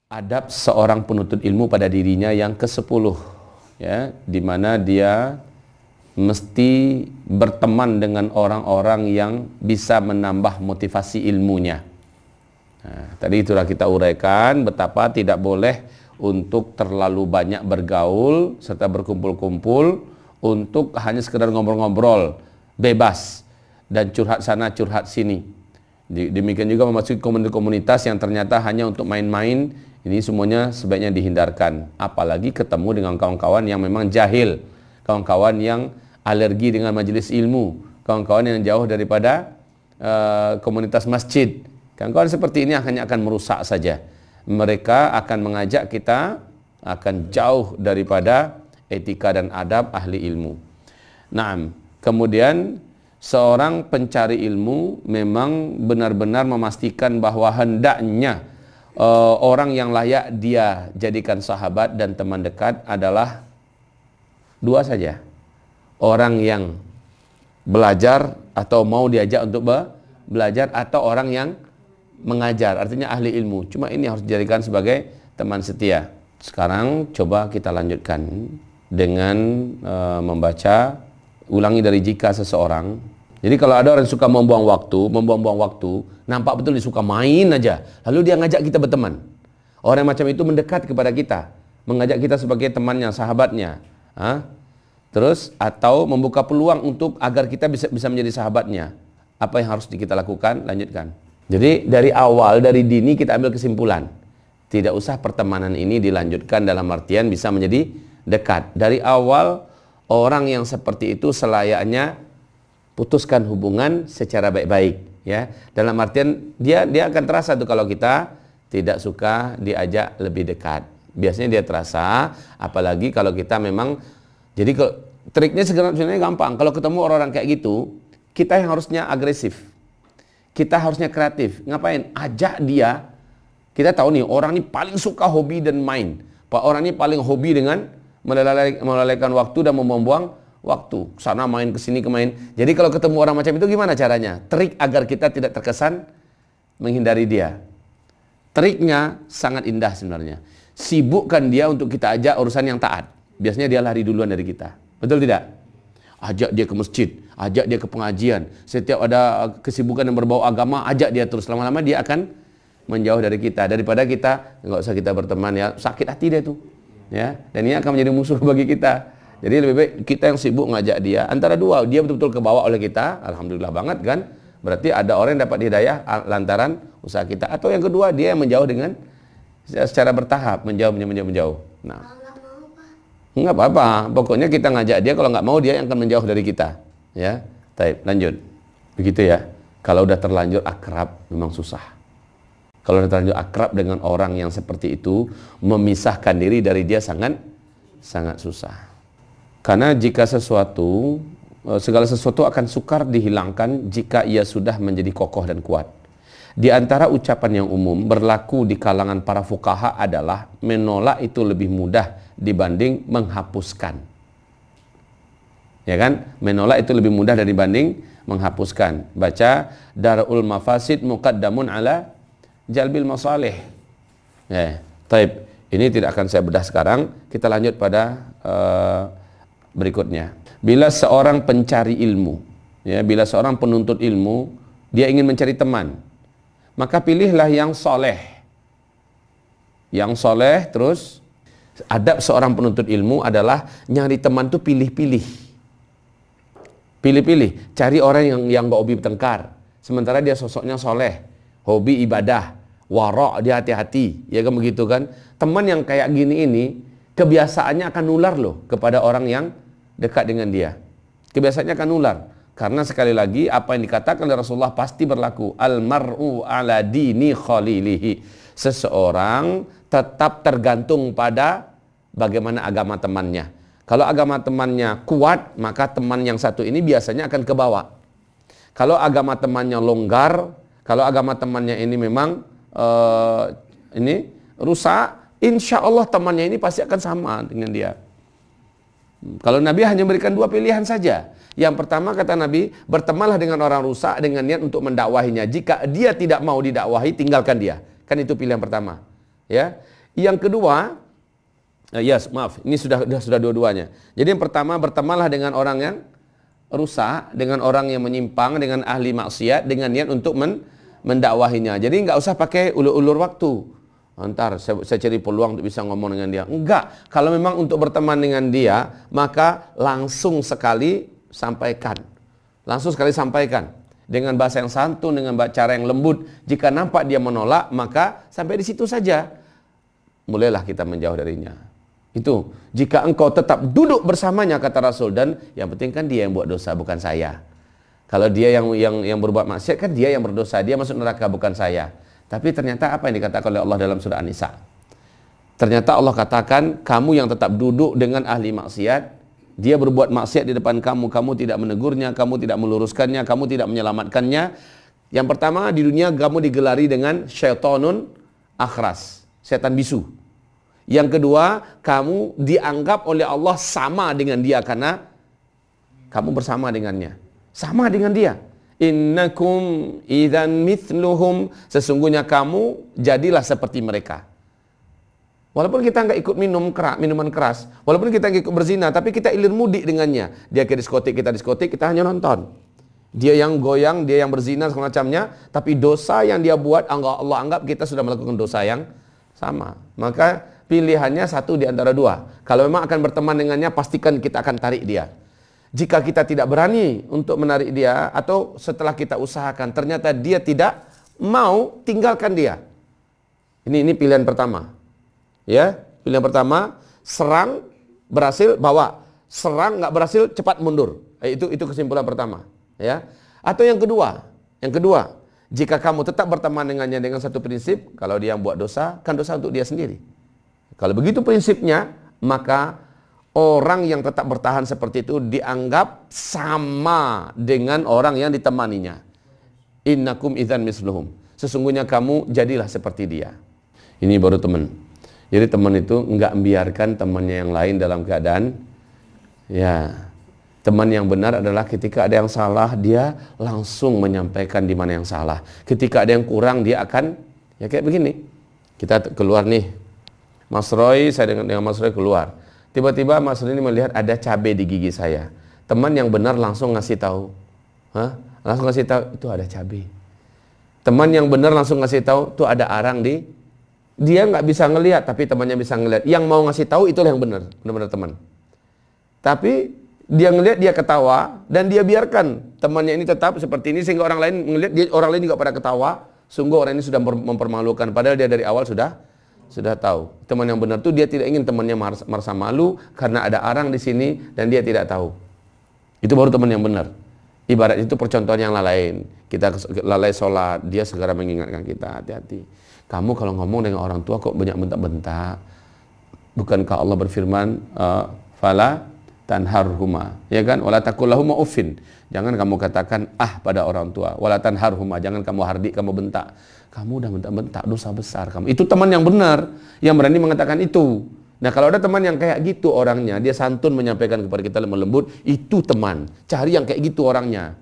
adab seorang penuntut ilmu pada dirinya yang ke-10, ya, di mana dia mesti berteman dengan orang-orang yang bisa menambah motivasi ilmunya. Nah, tadi itulah kita uraikan betapa tidak boleh untuk terlalu banyak bergaul serta berkumpul-kumpul untuk hanya sekedar ngobrol-ngobrol bebas dan curhat sana curhat sini. Demikian juga memasuki komunitas yang ternyata hanya untuk main-main. Ini semuanya sebaiknya dihindarkan. Apalagi ketemu dengan kawan-kawan yang memang jahil, kawan-kawan yang alergi dengan majelis ilmu, kawan-kawan yang jauh daripada komunitas masjid. Kawan-kawan seperti ini hanya akan merusak saja. Mereka akan mengajak kita akan jauh daripada etika dan adab ahli ilmu. Nah, kemudian seorang pencari ilmu memang benar-benar memastikan bahwa hendaknya orang yang layak dia jadikan sahabat dan teman dekat adalah dua saja. Orang yang belajar atau mau diajak untuk belajar, atau orang yang mengajar, artinya ahli ilmu. Cuma ini harus dijadikan sebagai teman setia. Sekarang coba kita lanjutkan dengan membaca, ulangi dari jika seseorang. Jadi kalau ada orang suka membuang waktu, nampak betul dia suka main aja, lalu dia ngajak kita berteman. Orang macam itu mendekat kepada kita, mengajak kita sebagai temannya, sahabatnya. Terus atau membuka peluang untuk agar kita bisa menjadi sahabatnya. Apa yang harus kita lakukan? Lanjutkan. Jadi dari awal, dari dini kita ambil kesimpulan. Tidak usah pertemanan ini dilanjutkan dalam artian bisa menjadi dekat. Dari awal orang yang seperti itu selayaknya putuskan hubungan secara baik-baik, ya. Dalam artian dia akan terasa tuh kalau kita tidak suka diajak lebih dekat. Biasanya dia terasa, apalagi kalau kita memang, jadi triknya sebenarnya gampang. Kalau ketemu orang-orang kayak gitu, kita yang harusnya agresif. Kita harusnya kreatif. Ngapain? Ajak dia. Kita tahu nih, orang ini paling suka hobi dan main. Orang ini paling hobi dengan melalaikan waktu dan membuang waktu. Sana main, kesini kemain. Jadi kalau ketemu orang macam itu gimana caranya? Trik agar kita tidak terkesan menghindari dia. Triknya sangat indah sebenarnya. Sibukkan dia untuk kita ajak urusan yang taat. Biasanya dia lari duluan dari kita. Betul tidak? Ajak dia ke masjid, ajak dia ke pengajian. Setiap ada kesibukan yang berbau agama, ajak dia terus. Lama-lama dia akan menjauh dari kita. Daripada kita, nggak usah kita berteman ya, sakit hati dia tuh. Ya, dan ini akan menjadi musuh bagi kita. Jadi lebih baik kita yang sibuk ngajak dia. Antara dua, dia betul-betul kebawa oleh kita, alhamdulillah banget kan. Berarti ada orang yang dapat hidayah lantaran usaha kita. Atau yang kedua, dia yang menjauh dengan secara bertahap, menjauh. Nah, nggak apa-apa, pokoknya kita ngajak dia, kalau nggak mau dia yang akan menjauh dari kita. Ya, baik, lanjut. Begitu ya. Kalau udah terlanjur akrab, memang susah. Kalau udah terlanjur akrab dengan orang yang seperti itu, memisahkan diri dari dia sangat susah. Karena jika segala sesuatu akan sukar dihilangkan jika ia sudah menjadi kokoh dan kuat. Di antara ucapan yang umum berlaku di kalangan para fuqaha adalah menolak itu lebih mudah dibanding menghapuskan. Ya kan? Menolak itu lebih mudah dibanding menghapuskan. Baca Darul Mafasid Muqaddamun ala Jalbil Masalih. Ya, taib. Ini tidak akan saya bedah sekarang. Kita lanjut pada berikutnya. Bila seorang pencari ilmu, ya, bila seorang penuntut ilmu, dia ingin mencari teman, maka pilihlah yang soleh. Yang soleh. Terus adab seorang penuntut ilmu adalah nyari teman tuh pilih-pilih. Pilih-pilih. Cari orang yang gak hobi bertengkar, sementara dia sosoknya soleh, hobi ibadah, warok, dia hati-hati. Ya kan begitu kan. Teman yang kayak gini ini kebiasaannya akan nular loh kepada orang yang dekat dengan dia. Kebiasaannya akan nular. Karena sekali lagi apa yang dikatakan oleh Rasulullah pasti berlaku. Al-mar'u ala dini khalilihi. Seseorang tetap tergantung pada bagaimana agama temannya. Kalau agama temannya kuat, maka teman yang satu ini biasanya akan kebawa. Kalau agama temannya longgar, kalau agama temannya ini memang ini rusak, insya Allah temannya ini pasti akan sama dengan dia. Kalau Nabi hanya memberikan dua pilihan saja. Yang pertama kata Nabi, bertemanlah dengan orang rusak dengan niat untuk mendakwahinya. Jika dia tidak mau didakwahi, tinggalkan dia. Kan itu pilihan pertama. Ya. Yang kedua, maaf, ini sudah dua-duanya. Jadi yang pertama, bertemanlah dengan orang yang rusak, dengan orang yang menyimpang, dengan ahli maksiat, dengan niat untuk mendakwahinya. Jadi nggak usah pakai ulur-ulur waktu. Ntar saya cari peluang untuk bisa ngomong dengan dia. Enggak. Kalau memang untuk berteman dengan dia, maka langsung sekali sampaikan. Langsung sekali sampaikan. Dengan bahasa yang santun, dengan cara yang lembut. Jika nampak dia menolak, maka sampai di situ saja. Mulailah kita menjauh darinya. Itu. Jika engkau tetap duduk bersamanya, kata Rasul, dan yang penting kan dia yang buat dosa, bukan saya. Kalau dia yang berbuat maksiat, kan dia yang berdosa, dia masuk neraka, bukan saya. Tapi ternyata apa yang dikatakan oleh Allah dalam surah An-Nisa? Ternyata Allah katakan, kamu yang tetap duduk dengan ahli maksiat, dia berbuat maksiat di depan kamu, kamu tidak menegurnya, kamu tidak meluruskannya, kamu tidak menyelamatkannya. Yang pertama, di dunia kamu digelari dengan syaitonun akhras, setan bisu. Yang kedua, kamu dianggap oleh Allah sama dengan dia karena kamu bersama dengannya. Sama dengan dia. Innakum idzan mithluhum, sesungguhnya kamu jadilah seperti mereka. Walaupun kita nggak ikut minuman keras, walaupun kita nggak ikut berzina, tapi kita ilir mudik dengannya. Dia ke diskotik, kita hanya nonton. Dia yang goyang, dia yang berzina semacamnya, tapi dosa yang dia buat Allah anggap kita sudah melakukan dosa yang sama. Maka pilihannya satu di antara dua. Kalau memang akan berteman dengannya, pastikan kita akan tarik dia. Jika kita tidak berani untuk menarik dia, atau setelah kita usahakan ternyata dia tidak mau, tinggalkan dia. Ini pilihan pertama. Ya, pilihan pertama, serang berhasil, bawa. Serang nggak berhasil, cepat mundur. Itu kesimpulan pertama. Ya. Atau yang kedua, jika kamu tetap berteman dengannya dengan satu prinsip, kalau dia yang buat dosa, kan dosa untuk dia sendiri. Kalau begitu prinsipnya, maka orang yang tetap bertahan seperti itu dianggap sama dengan orang yang ditemaninya. Innakum idzan misluhum. Sesungguhnya kamu jadilah seperti dia. Ini baru teman. Jadi teman itu enggak membiarkan temannya yang lain dalam keadaan, ya. Teman yang benar adalah ketika ada yang salah, dia langsung menyampaikan di mana yang salah. Ketika ada yang kurang, dia akan, ya kayak begini. Kita keluar nih. Mas Roy, saya dengan Mas Roy keluar. Tiba-tiba Mas Roy ini melihat ada cabai di gigi saya. Teman yang benar langsung ngasih tahu. Langsung ngasih tahu, itu ada cabai. Teman yang benar langsung ngasih tahu, itu ada arang di. Dia nggak bisa ngelihat, tapi temannya bisa ngelihat. Yang mau ngasih tahu itulah yang benar, benar-benar teman. Tapi dia ngelihat, dia ketawa, dan dia biarkan temannya ini tetap seperti ini sehingga orang lain ngelihat, orang lain juga pada ketawa. Sungguh orang ini sudah mempermalukan, padahal dia dari awal sudah tahu. Teman yang benar itu dia tidak ingin temannya merasa malu karena ada arang di sini dan dia tidak tahu. Itu baru teman yang benar. Ibarat itu percontohan yang lain. Kita lalai sholat, dia segera mengingatkan kita, hati-hati. Kamu kalau ngomong dengan orang tua kok banyak bentak-bentak. Bukankah Allah berfirman, fala tanharhuma, ya kan? Wala taqul lahuma uffin. Jangan kamu katakan pada orang tua. Wala tanharhuma, jangan kamu hardik, kamu bentak. Kamu udah bentak-bentak, dosa besar kamu. Itu teman yang benar, yang berani mengatakan itu. Nah, kalau ada teman yang kayak gitu orangnya, dia santun menyampaikan kepada kita lemah lembut, itu teman. Cari yang kayak gitu orangnya.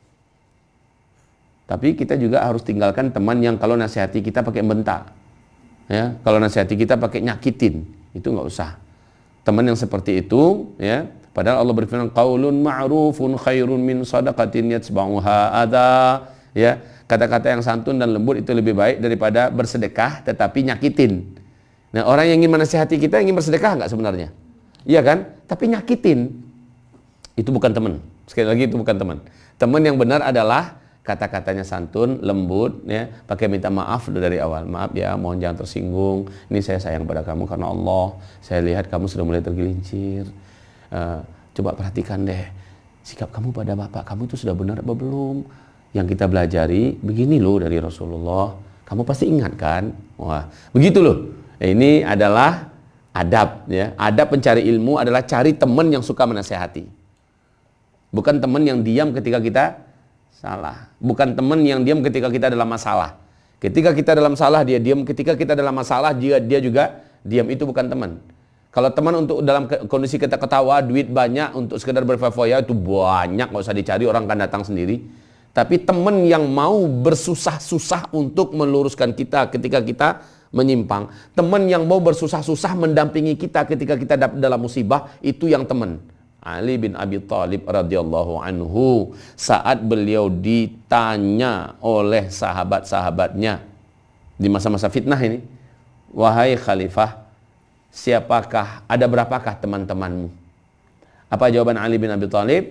Tapi kita juga harus tinggalkan teman yang kalau nasihati kita pakai bentak. Ya, kalau nasihati kita pakai nyakitin, itu nggak usah. Teman yang seperti itu, ya, padahal Allah berfirman, qaulun ma'rufun khairun min shadaqatin yatba'uha adza, ya. Kata-kata yang santun dan lembut itu lebih baik daripada bersedekah tetapi nyakitin. Nah, orang yang ingin menasihati kita ingin bersedekah nggak sebenarnya? Iya kan? Tapi nyakitin. Itu bukan teman. Sekali lagi itu bukan teman. Teman yang benar adalah kata-katanya santun, lembut, ya, pakai minta maaf dari awal. Maaf ya, mohon jangan tersinggung. Ini saya sayang pada kamu karena Allah. Saya lihat kamu sudah mulai tergelincir. Coba perhatikan deh. Sikap kamu pada bapak kamu itu sudah benar apa belum? Yang kita belajari begini loh dari Rasulullah. Kamu pasti ingat kan? Wah, begitu loh. Ini adalah adab, ya. Adab pencari ilmu adalah cari teman yang suka menasehati. Bukan teman yang diam ketika kita salah. Bukan teman yang diam ketika kita dalam masalah. Ketika kita dalam salah dia diam, ketika kita dalam masalah dia juga diam. Itu bukan teman. Kalau teman untuk dalam kondisi kita ketawa, duit banyak untuk sekedar berfoya-foya itu banyak, nggak usah dicari, orang akan datang sendiri. Tapi teman yang mau bersusah-susah untuk meluruskan kita ketika kita menyimpang. Teman yang mau bersusah-susah mendampingi kita ketika kita dalam musibah, itu yang teman. Ali bin Abi Thalib radhiyallahu anhu, saat beliau ditanya oleh sahabat-sahabatnya di masa-masa fitnah ini, wahai khalifah, ada berapakah teman-temanmu? Apa jawaban Ali bin Abi Thalib?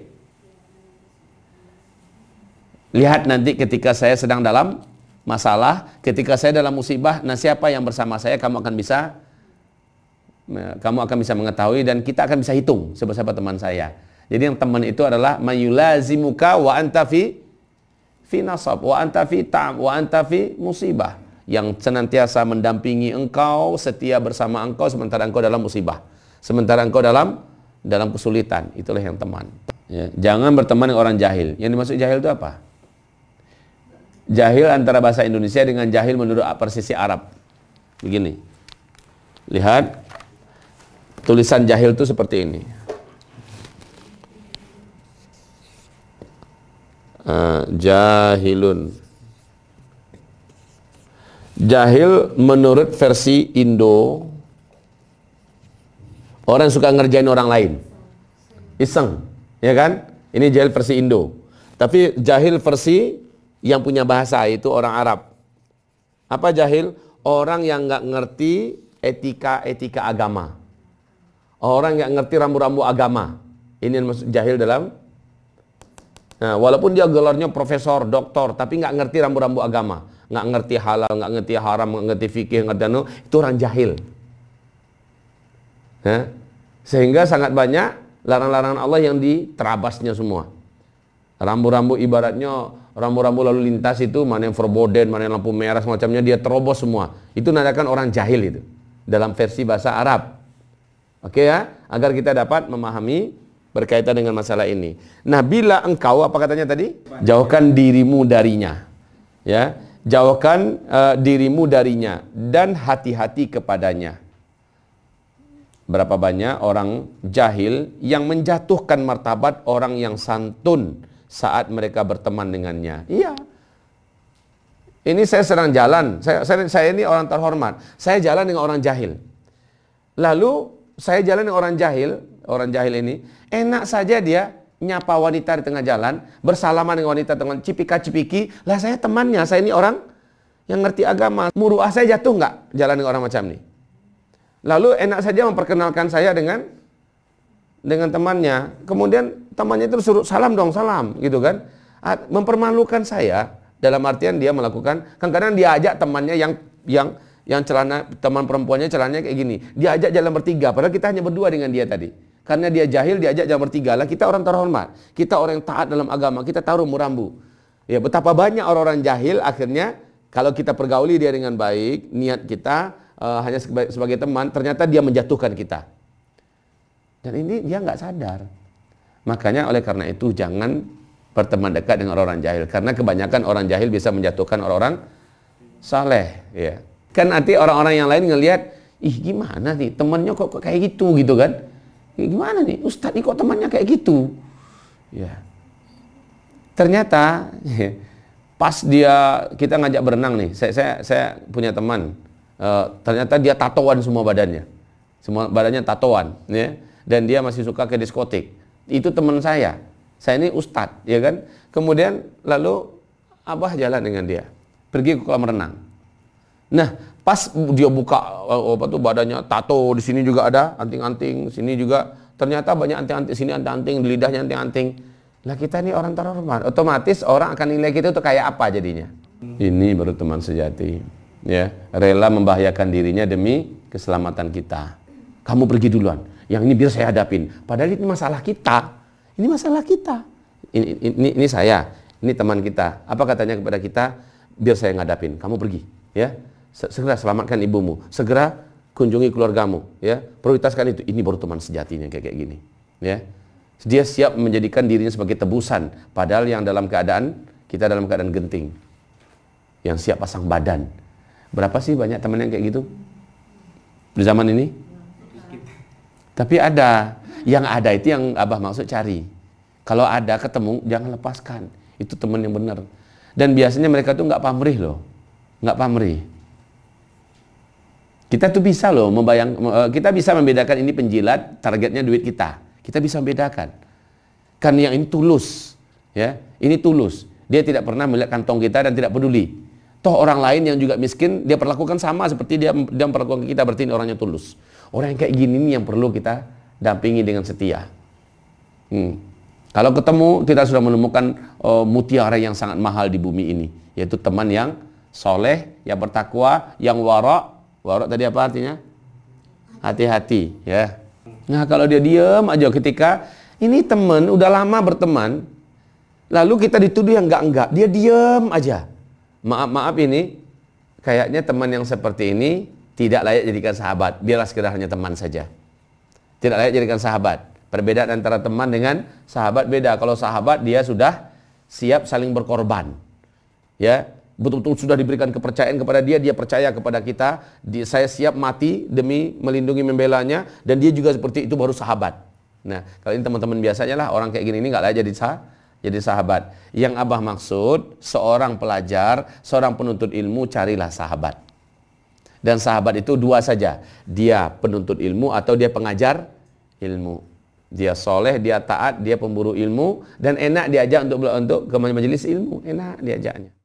Lihat nanti ketika saya sedang dalam masalah, ketika saya dalam musibah, nah siapa yang bersama saya, kamu akan bisa mengetahui, dan kita akan bisa hitung siapa teman saya. Jadi yang teman itu adalah mayulazimuka wa anta fi nasab wa anta fi musibah, yang senantiasa mendampingi engkau, setia bersama engkau sementara engkau dalam musibah, sementara engkau dalam kesulitan. Itulah yang teman. Ya, jangan berteman dengan orang jahil. Yang dimaksud jahil itu apa? Jahil antara bahasa Indonesia dengan jahil menurut persisi Arab. Begini. Lihat. Tulisan jahil itu seperti ini. Jahilun. Jahil menurut versi Indo, orang suka ngerjain orang lain. Iseng. Ya kan? Ini jahil versi Indo. Tapi jahil versi yang punya bahasa itu orang Arab. Apa jahil? Orang yang nggak ngerti etika agama. Orang yang nggak ngerti rambu-rambu agama. Ini yang maksud jahil dalam. Nah, walaupun dia gelarnya profesor, doktor, tapi nggak ngerti rambu-rambu agama, nggak ngerti halal, nggak ngerti haram, nggak ngerti fikih, nggak ngerti itu orang jahil. Nah, sehingga sangat banyak larangan-larangan Allah yang diterabasnya semua. Rambu-rambu ibaratnya rambu-rambu lalu lintas itu, mana yang verboden, mana yang lampu merah semacamnya, dia terobos semua. Itu nandakan orang jahil itu dalam versi bahasa Arab. Oke ya, agar kita dapat memahami berkaitan dengan masalah ini. Nah, bila engkau, apa katanya tadi? Jauhkan dirimu darinya. Ya, jauhkan dirimu darinya dan hati-hati kepadanya. Berapa banyak orang jahil yang menjatuhkan martabat orang yang santun saat mereka berteman dengannya. Iya. Ini saya sedang jalan, saya ini orang terhormat. Saya jalan dengan orang jahil. Lalu saya jalan dengan orang jahil ini, enak saja dia nyapa wanita di tengah jalan, bersalaman dengan wanita dengan cipika-cipiki. Lah saya temannya, saya ini orang yang ngerti agama. Muruah saya jatuh nggak jalan dengan orang macam ini? Lalu enak saja memperkenalkan saya dengan temannya. Kemudian temannya itu suruh salam dong, salam gitu kan. Mempermalukan saya dalam artian dia melakukan, kadang-kadang dia ajak temannya yang celana, teman perempuannya celananya kayak gini. Dia ajak jalan bertiga, padahal kita hanya berdua dengan dia tadi. Karena dia jahil, dia ajak jalan bertiga. Lah kita orang terhormat, kita orang yang taat dalam agama, kita tahu rambu-rambu. Ya, betapa banyak orang-orang jahil akhirnya kalau kita pergauli dia dengan baik, niat kita hanya sebagai teman, ternyata dia menjatuhkan kita. Dan ini dia nggak sadar. Makanya oleh karena itu jangan berteman dekat dengan orang jahil, karena kebanyakan orang jahil bisa menjatuhkan orang-orang saleh. Ya. Kan nanti orang-orang yang lain ngelihat, ih gimana nih temannya kok kayak gitu kan? Gimana nih Ustadz ini kok temannya kayak gitu? Ya. Ternyata pas kita ngajak berenang nih, saya punya teman, ternyata dia tatoan semua badannya tatoan, ya. Dan dia masih suka ke diskotik. Itu teman saya ini ustadz, ya kan. Kemudian lalu abah jalan dengan dia pergi ke kolam renang. Nah, pas dia buka badannya tato, di sini juga ada anting-anting, sini juga ternyata banyak anting-anting, sini anting-anting, di lidahnya anting-anting. Lah kita ini orang terhormat, otomatis orang akan nilai kita itu kayak apa jadinya. Ini baru teman sejati, ya, rela membahayakan dirinya demi keselamatan kita. Kamu pergi duluan, yang ini biar saya hadapin. Padahal ini masalah kita. Ini masalah kita. Ini saya, ini teman kita. Apa katanya kepada kita? Biar saya ngadapin. Kamu pergi, ya. Segera selamatkan ibumu. Segera kunjungi keluargamu, ya. Prioritaskan itu. Ini baru teman sejatinya kayak gini, ya. Dia siap menjadikan dirinya sebagai tebusan, padahal kita dalam keadaan genting. Yang siap pasang badan. Berapa sih banyak teman yang kayak gitu di zaman ini? Tapi ada. Yang ada itu yang abah maksud cari. Kalau ada ketemu, jangan lepaskan. Itu teman yang benar. Dan biasanya mereka tuh nggak pamrih loh. Nggak pamrih. Kita tuh bisa loh kita bisa membedakan ini penjilat, targetnya duit kita. Kita bisa membedakan. Kan yang ini tulus, ya. Ini tulus. Dia tidak pernah melihat kantong kita dan tidak peduli. Toh orang lain yang juga miskin, dia perlakukan sama seperti dia memperlakukan kita, berarti ini orangnya tulus. Orang yang kayak gini nih yang perlu kita dampingi dengan setia. Kalau ketemu, kita sudah menemukan mutiara yang sangat mahal di bumi ini, yaitu teman yang soleh, yang bertakwa, yang warok. Warok tadi apa artinya? Hati-hati, ya. Nah, kalau dia diam aja ketika ini teman udah lama berteman, lalu kita dituduh yang enggak, dia diam aja. Maaf ini, kayaknya teman yang seperti ini tidak layak jadikan sahabat. Biarlah sekedar hanya teman saja. Tidak layak jadikan sahabat. Perbedaan antara teman dengan sahabat beda. Kalau sahabat dia sudah siap saling berkorban, ya. Betul-betul sudah diberikan kepercayaan kepada dia, dia percaya kepada kita, saya siap mati demi melindungi membelanya, dan dia juga seperti itu baru sahabat. Nah, kalau ini teman-teman biasanya lah, orang kayak gini ini nggak layak jadi sahabat. Yang Abah maksud, seorang pelajar, seorang penuntut ilmu, carilah sahabat. Dan sahabat itu dua saja, dia penuntut ilmu atau dia pengajar ilmu. Dia soleh, dia taat, dia pemburu ilmu, dan enak diajak untuk ke majelis ilmu, enak diajaknya.